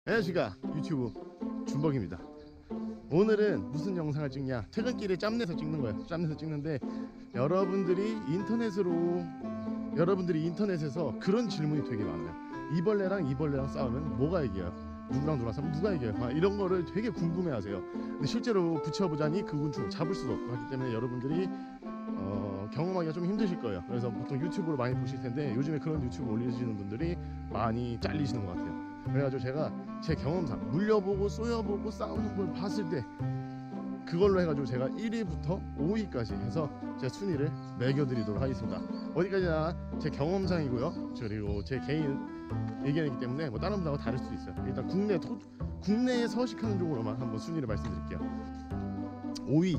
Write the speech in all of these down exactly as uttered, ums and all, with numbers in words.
안녕하십니까, 유튜브 준벅입니다. 오늘은 무슨 영상을 찍냐, 퇴근길에 짬내서 찍는 거예요. 짬내서 찍는데 여러분들이 인터넷으로 여러분들이 인터넷에서 그런 질문이 되게 많아요. 이벌레랑 이벌레랑 싸우면 뭐가 이겨요? 누구랑 누구랑 싸우면 누가 이겨요? 막 이런 거를 되게 궁금해 하세요. 근데 실제로 붙여보자니 그 곤충을 잡을 수도 없고 하기 때문에 여러분들이 어, 경험하기가 좀 힘드실 거예요. 그래서 보통 유튜브로 많이 보실 텐데 요즘에 그런 유튜브 올리시는 분들이 많이 잘리시는 것 같아요. 그래가지고 제가 제 경험상 물려보고 쏘여보고 싸우는 걸 봤을 때 그걸로 해가지고 제가 일 위부터 오 위까지 해서 제 순위를 매겨드리도록 하겠습니다. 어디까지나 제 경험상이고요, 그리고 제 개인 의견이기 때문에 뭐 다른 분하고 다를 수도 있어요. 일단 국내 토, 국내에 서식하는 쪽으로만 한번 순위를 말씀드릴게요. 오 위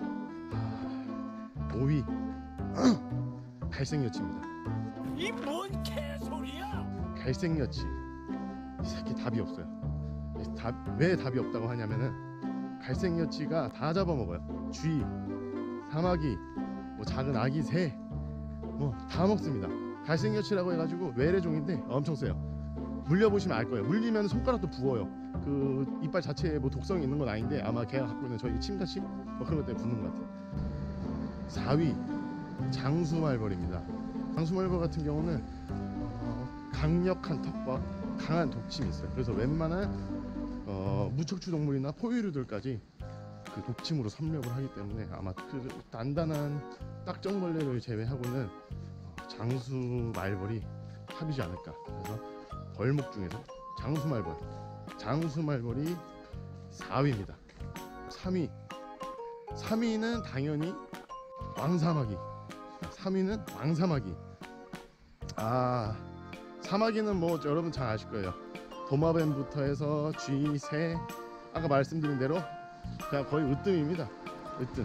오 위 갈색여치입니다. 이 뭔 개소리야? 갈색여치 이 새끼 답이 없어요. 답, 왜 답이 없다고 하냐면은 갈색여치가 다 잡아먹어요. 쥐, 사마귀, 뭐 작은 아기 새, 뭐 다 먹습니다. 갈색여치라고 해가지고 외래종인데 엄청 세요. 물려보시면 알 거예요. 물리면 손가락도 부어요. 그 이빨 자체에 뭐 독성이 있는 건 아닌데 아마 걔가 갖고 있는 저희 침같이 뭐 그런 것 때문에 붙는 것 같아요. 사 위 장수말벌입니다. 장수말벌 같은 경우는 어, 강력한 턱과 강한 독침이 있어요. 그래서 웬만한 어, 무척추 동물이나 포유류들까지 그 독침으로 섭렵을 하기 때문에 아마 그 단단한 딱정벌레를 제외하고는 장수말벌이 탑이지 않을까. 그래서 벌목 중에서 장수말벌 장수말벌이 사 위입니다. 삼 위 삼 위는 당연히 왕사마귀. 삼 위는 왕사마귀. 아, 사마귀는 뭐 여러분 잘 아실 거예요. 도마뱀부터 해서 쥐, 새, 아까 말씀드린 대로 그냥 거의 으뜸입니다. 으뜸.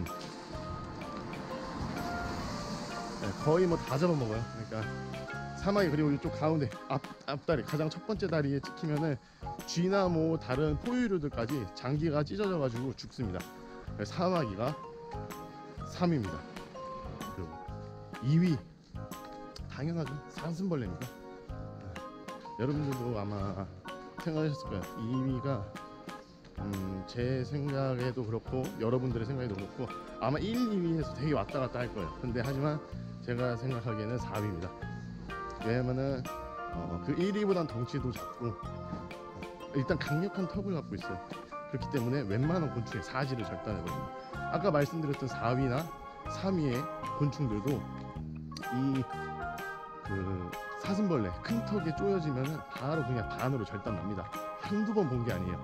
네, 거의 뭐 다 잡아먹어요. 그러니까 사마귀, 그리고 이쪽 가운데 앞, 앞다리 가장 첫 번째 다리에 찍히면은 쥐나 뭐 다른 포유류들까지 장기가 찢어져 가지고 죽습니다. 사마귀가 삼 위입니다. 그리고 이 위 당연하죠. 사슴벌레입니다. 네. 여러분들도 아마 생각하셨을 거예요. 이 위가 음, 제 생각에도 그렇고 여러분들의 생각에도 그렇고 아마 일, 이 위에서 되게 왔다 갔다 할 거예요. 근데 하지만 제가 생각하기에는 사 위입니다. 왜냐면은 어, 그 일 위보단 덩치도 작고 어, 일단 강력한 턱을 갖고 있어요. 그렇기 때문에 웬만한 곤충의 사지를 절단해버립니다. 아까 말씀드렸던 사 위나 삼 위의 곤충들도 이 그 사슴벌레 큰 턱에 쪼여지면 바로 그냥 반으로 절단납니다. 한두 번 본 게 아니에요.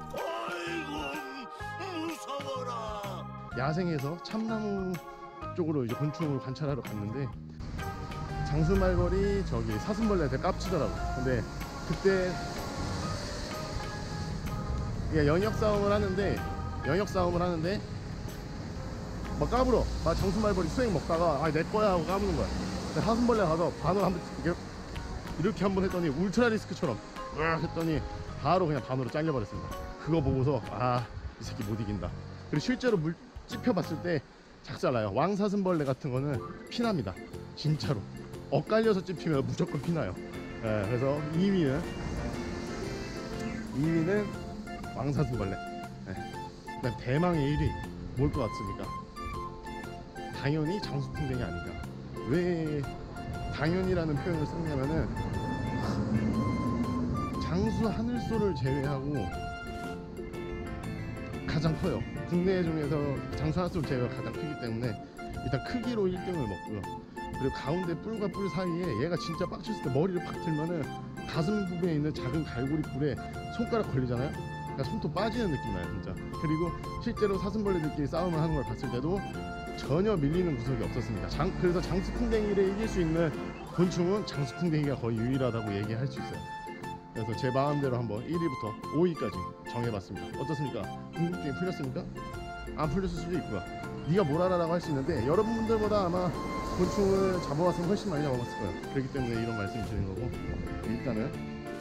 아이고 무서워라. 야생에서 참나무 쪽으로 이제 곤충을 관찰하러 갔는데 장수말벌이 저기 사슴벌레한테 깝치더라고. 근데 그때 예, 영역 싸움을 하는데 영역 싸움을 하는데 막 까불어. 막 장수말벌이 수액 먹다가 아 내 거야 하고 까부는 거야. 근데 사슴벌레 가서 반으로 한번 이렇게, 이렇게 한번 했더니 울트라 리스크처럼 으악 했더니 바로 그냥 반으로 잘려버렸습니다. 그거 보고서 아, 이 새끼 못 이긴다. 그리고 실제로 물 찝혀봤을 때 작살나요. 왕사슴벌레 같은 거는 피납니다. 진짜로 엇갈려서 찝히면 무조건 피나요. 예, 그래서 이 위는 이 위는 왕사슴벌레. 예. 그다음 대망의 일 위 뭘 것 같습니까? 당연히 장수풍뎅이 아닌가. 왜 당연이라는 표현을 썼냐면은 장수 하늘소를 제외하고 가장 커요. 국내 중에서 장수 하늘소 제외가 가장 크기 때문에 일단 크기로 일 등을 먹고요. 그리고 가운데 뿔과 뿔 사이에 얘가 진짜 빡쳤을 때 머리를 팍 들면은 가슴 부분에 있는 작은 갈고리 뿔에 손가락 걸리잖아요. 그러니까 손톱 빠지는 느낌 나요 진짜. 그리고 실제로 사슴벌레들끼리 싸움을 하는 걸 봤을 때도 전혀 밀리는 구석이 없었습니다. 장, 그래서 장수풍뎅이를 이길 수 있는 곤충은 장수풍뎅이가 거의 유일하다고 얘기할 수 있어요. 그래서 제 마음대로 한번 일 위부터 오 위까지 정해봤습니다. 어떻습니까? 궁금증이 풀렸습니까? 안 풀렸을 수도 있고요. 네가 뭘 알아라고 할 수 있는데 여러분들보다 아마 곤충을 잡아왔으면 훨씬 많이 잡아봤을 거예요. 그렇기 때문에 이런 말씀 드리는 거고, 일단은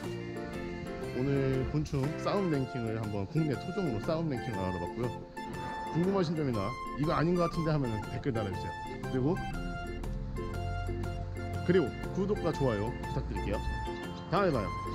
오늘 곤충 싸움 랭킹을 한번 국내 토종으로 싸움 랭킹을 알아봤고요. 궁금하신 점이나 이거 아닌 것 같은데 하면 댓글 달아주세요. 그리고 그리고 구독과 좋아요 부탁드릴게요. 다음에 봐요.